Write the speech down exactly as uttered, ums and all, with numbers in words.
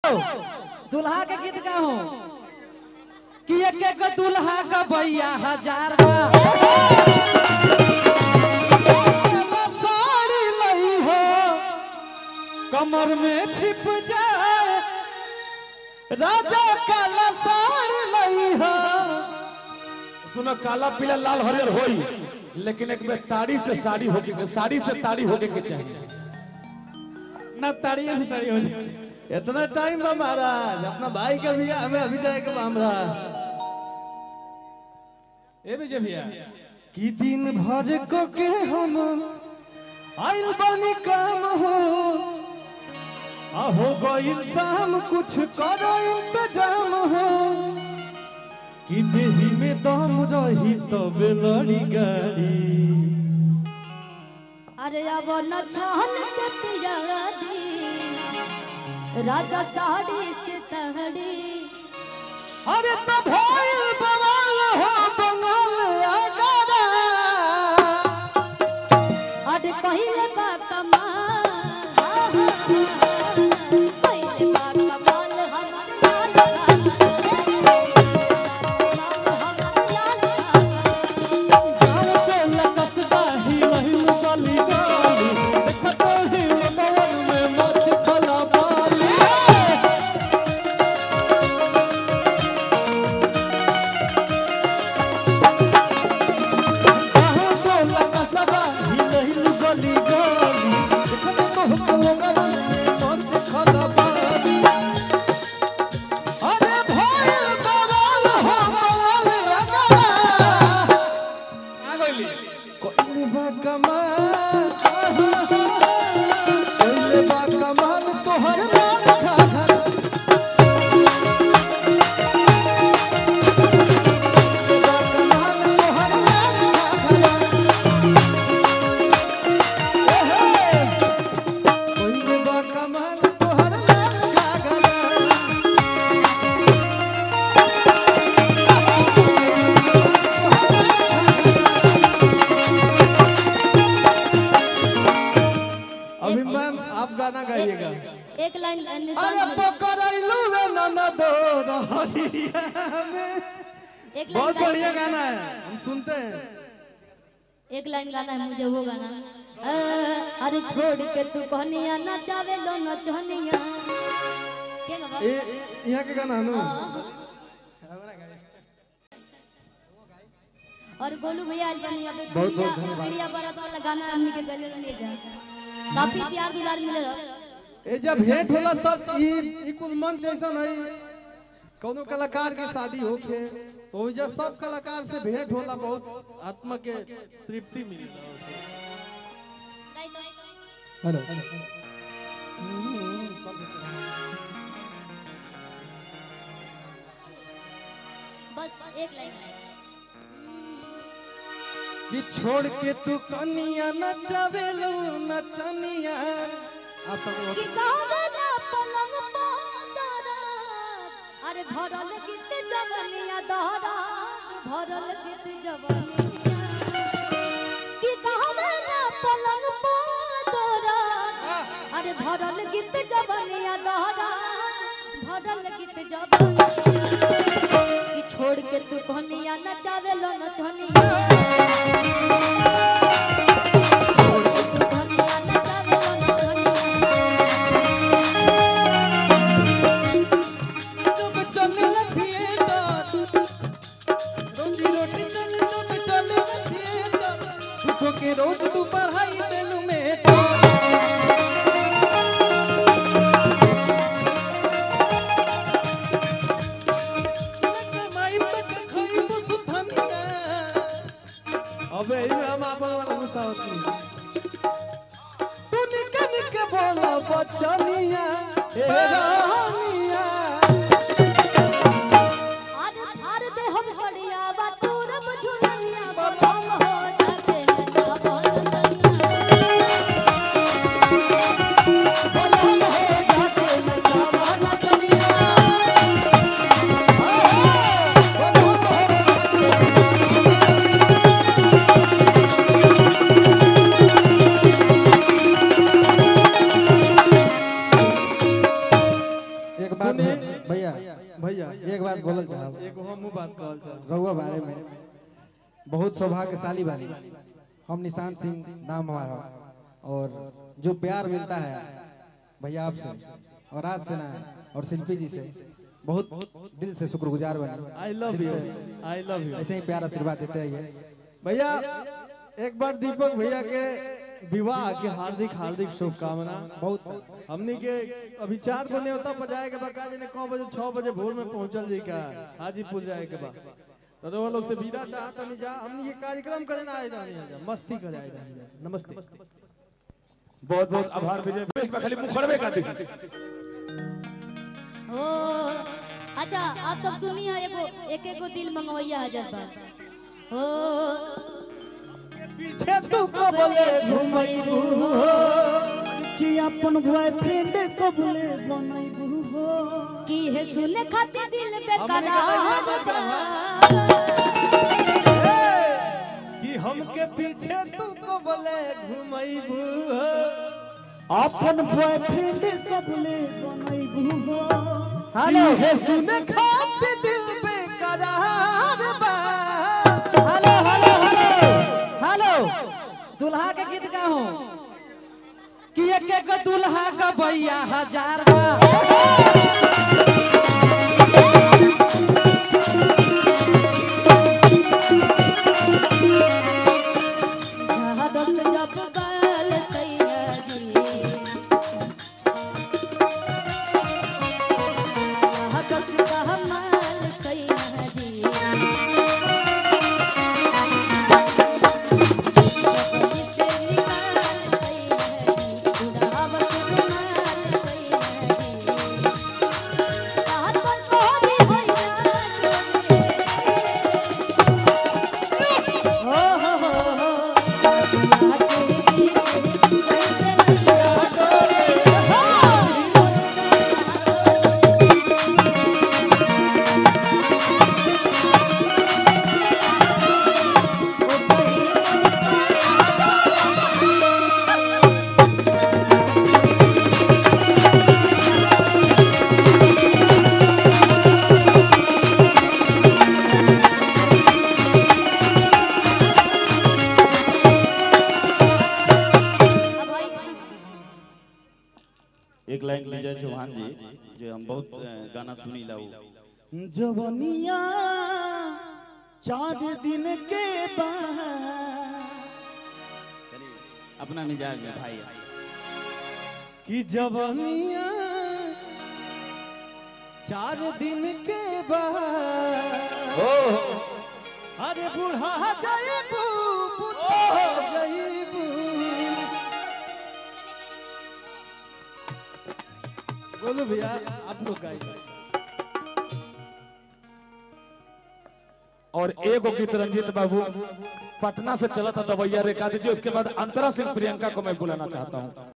दुल्हा के गीत गाओ कि एक एक दुल्हा का भैया हजार बा साड़ी लई हो कमर में छिप जाए राजा काला साड़ी लई हो। सुनो काला पीला लाल हरियर होई लेकिन एक बार ताड़ी से साड़ी होके साड़ी से ताड़ी होके के चाहिए ना ताड़ी से साड़ी हो जाए। इतना टाइम बा महाराज अपना भाई का भी हमें अभी जाएगा हमरा ए विजय भैया कि दिन भर को के हम आइल बानी काम हो हो गइल शाम कुछ करो इंतजाम हो कि देही में दम रही तब लड़ी गाड़ी। अरे अब न छान के पियादी राजा साड़ी से साड़ी अरे तो भइल बवाल हो बंगाल आगरा अरे कहिले बा कमाल कहिले बा कमाल एक लाइन अरे पकड़ैलू रे ननद रहरिया में एक लाइन बहुत बढ़िया गाना है हम सुनते हैं। एक लाइन गाना है मुझे वो गाना अरे छोड़ के तू कहनिया नचावे लो नचनिया के गावा ए यहां के गाना है ना और गोलू भैया आज बनी अब बढ़िया बढ़िया बरात वाला गाना हमनी के गले ले जा काफी प्यार दुलार मिले रहो। ए जब भेंट होला सब ई ई कुल मंच ऐसा नहीं कोनो कलाकार की शादी होके तो जब सब कलाकार से भेंट होला बहुत आत्मा के तृप्ति मिलेला हेलो बस एक लाइन कि छोड़ के तू कनिया नचावेलो नचनिया कि गावना पलंग पादरा अरे भरल गीत जवनिया दहरा भरल गीत जवनिया कि गावना पलंग पादरा अरे भरल गीत जवनिया दहरा भरल गीत जवनिया कि छोड़ के तू कनिया नचावेलो नचनिया के रोज तू पढ़ाई तेलू में बात सुनिए भैया भैया एक बात बोलल चाहब एक हम बात कहल चाहब रउआ बारे में बहुत सौभाग्यशाली बानी हम निशान सिंह नाम हमारा और जो प्यार मिलता है भैया आपसे और राज सेना और शिल्पी जी से बहुत दिल से शुक्रगुजार बनी। I love you I love you ऐसे ही प्यार आशीर्वाद देते रहिए भैया। एक बार दीपक भैया के विवाह के हार्दिक हार्दिक शुभकामना। बहुत हमनी के अभी चार बजे होता बजाए के बाद काजे ने नौ बजे छह बजे भोर में पहुंचल जी का हाजीपुर जाए के बाद तो वो लोग से विदा चाहता नहीं जा हमनी ये कार्यक्रम करे ना आए जानी जा मस्ती करे आए जानी जा। नमस्ते बहुत बहुत आभार विजय में खाली मुखड़बे का दिख ओ अच्छा आप सब सुनिए एगो एक एक दिल मंगवैया हजार बार हो पीछे तू को बोले घुमैबू कि अपन बॉयफ्रेंड को बोले बनैबू हो की है सुने खातिर दिल बेकरार बा कि हमके पीछे तू को बोले घुमैबू अपन बॉयफ्रेंड को बोले बनैबू हो हेलो हे सुने खातिर दिल बेकरार बा। हेलो हेलो हेलो हेलो दुल्हा के गीत गाओ कि एक एक दुल्हा का भैया हजार बा एक लाइन विजय चौहान जी जो हम बहुत अ, गाना सुनी लाऊ जवनिया चार दिन के बाद अपना मिजाज में भाई कि जवानिया चार दिन के बाद अरे बूढ़ा जाइबू बुढ़ा जाइबू बोलो भैया आप लोग गाइए। और एगो गीत रंजीत बाबू पटना से चला था दवैया रेखा दीजिए उसके बाद अंतरा सिंह प्रियंका को मैं बुलाना चाहता हूँ।